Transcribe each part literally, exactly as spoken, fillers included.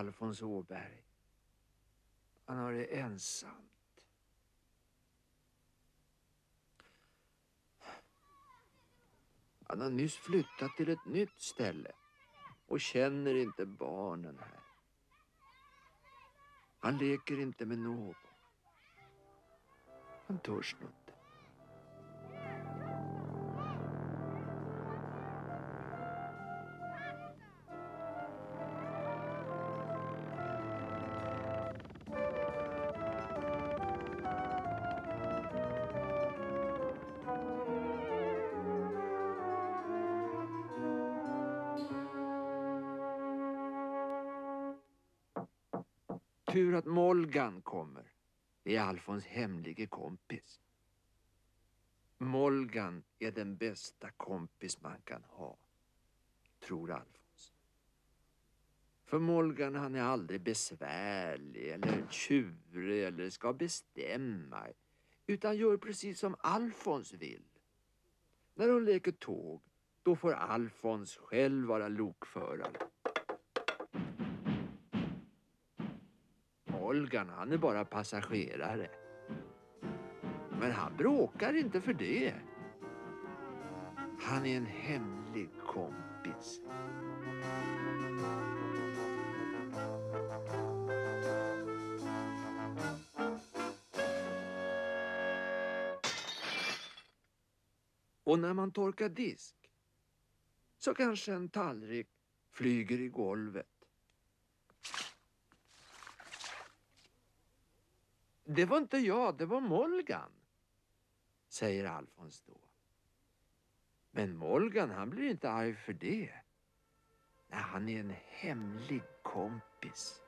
Alfons Åberg. Han har det ensamt. Han har nyss flyttat till ett nytt ställe och känner inte barnen här. Han leker inte med någon. Han törs nog inte. Tur att Molgan kommer. Det är Alfons hemlige kompis. Molgan är den bästa kompis man kan ha, tror Alfons. För Molgan, han är aldrig besvärlig eller tjurig eller ska bestämma, utan gör precis som Alfons vill. När de leker tåg, då får Alfons själv vara lokförare. Molgan, han är bara passagerare. Men han bråkar inte för det. Han är en hemlig kompis. Och när man torkar disk så kanske en tallrik flyger i golvet. Det var inte jag, det var Molgan, säger Alfons då. Men Molgan, han blir inte arg för det. Nej, han är en hemlig kompis.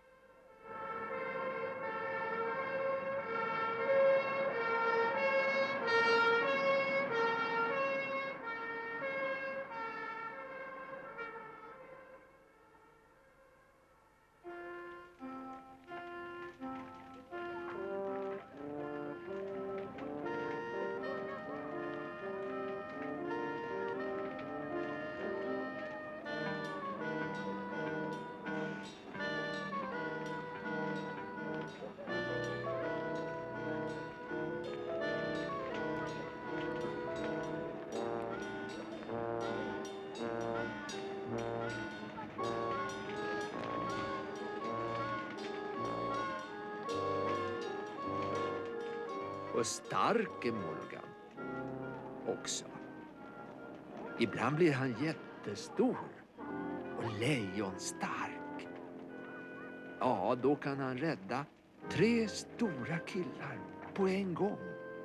Och stark är Molgan också. Ibland blir han jättestor och lejonstark. Ja, då kan han rädda tre stora killar på en gång.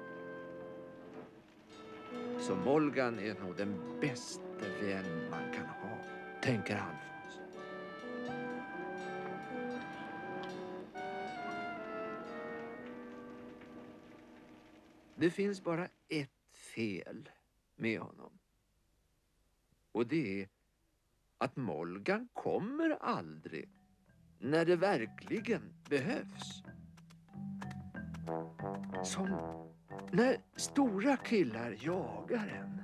Så Molgan är nog den bästa vän man kan ha, tänker Alfons. Det finns bara ett fel med honom. Och det är att Molgan kommer aldrig när det verkligen behövs. Som när stora killar jagar en.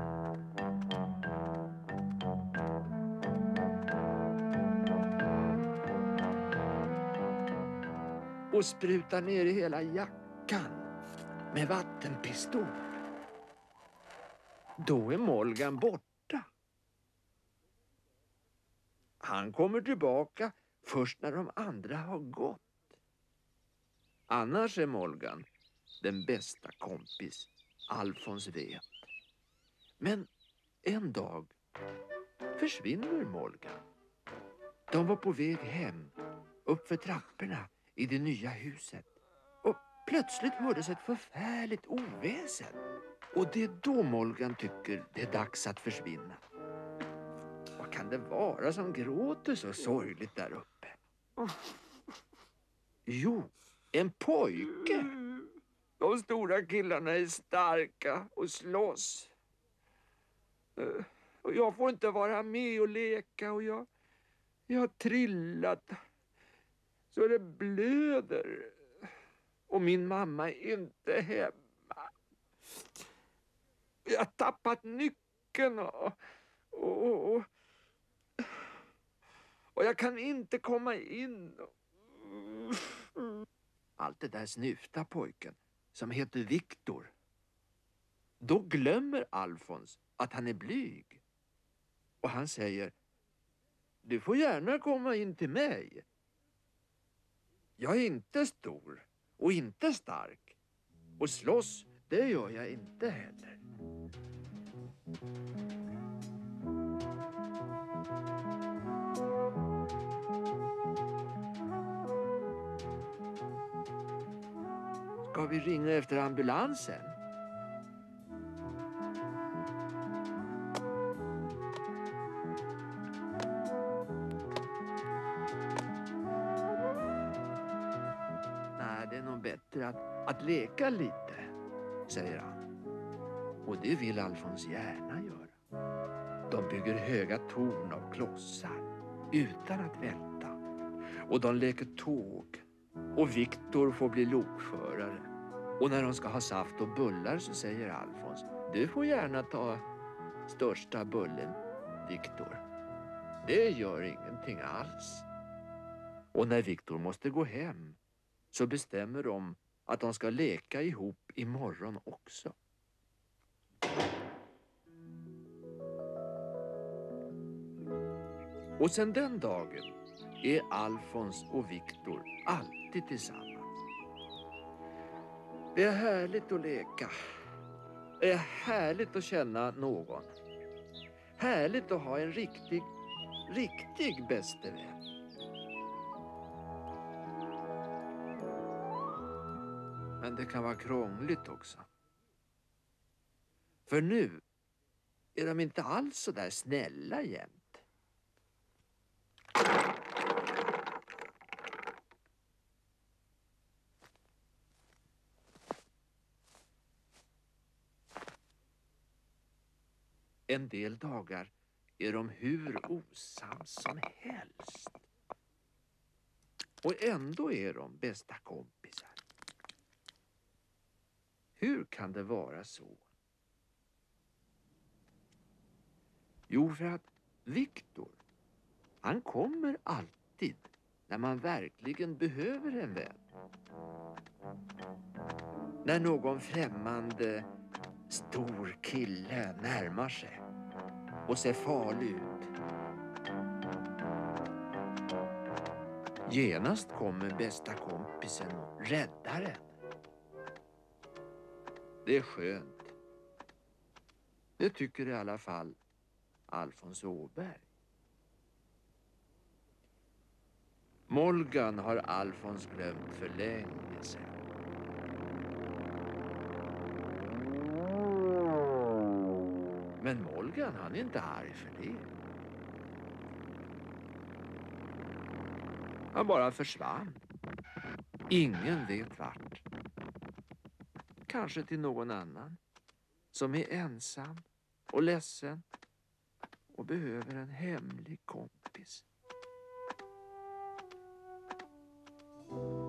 Och sprutar ner i hela jackan med vattenpistol. Då är Molgan borta. Han kommer tillbaka först när de andra har gått. Annars är Molgan den bästa kompis Alfons vet. Men en dag försvinner Molgan. De var på väg hem, upp för trapporna i det nya huset. Och plötsligt hördes ett förfärligt oväsen. Och det är då Molgan tycker det är dags att försvinna. Vad kan det vara som gråter så sorgligt där uppe? Jo, en pojke. De stora killarna är starka och slåss. Och jag får inte vara med och leka och jag, jag har trillat så det blöder. Och min mamma är inte hemma. Jag har tappat nyckeln och, och, och, och jag kan inte komma in. Allt det där snyftar pojken som heter Viktor. Då glömmer Alfons att han är blyg. Och han säger: du får gärna komma in till mig. Jag är inte stor och inte stark. Och slåss, det gör jag inte heller. Ska vi ringa efter ambulansen? Nej, det är nog bättre att, att leka lite, säger han. Och det vill Alfons gärna göra. De bygger höga torn av klossar utan att välta. Och de leker tåg. Och Viktor får bli lokförare. Och när de ska ha saft och bullar så säger Alfons: du får gärna ta största bullen, Viktor. Det gör ingenting alls. Och när Viktor måste gå hem så bestämmer de att de ska leka ihop imorgon också. Och sen den dagen är Alfons och Viktor alltid tillsammans. Det är härligt att leka. Det är härligt att känna någon. Härligt att ha en riktig, riktig bäste vän. Men det kan vara krångligt också. För nu är de inte alls så där snälla jämt. En del dagar är de hur osams som helst. Och ändå är de bästa kompisar. Hur kan det vara så? Jo, för att Viktor, han kommer alltid när man verkligen behöver en vän. När någon främmande stor kille närmar sig och ser farlig ut. Genast kommer bästa kompisen och räddar en. Det är skönt. Det tycker i alla fall Alfons Åberg. Molgan har Alfons glömt för länge sedan. Men Molgan, han är inte arg för det. Han bara försvann. Ingen vet vart. Kanske till någon annan som är ensam och ledsen och behöver en hemlig kompis.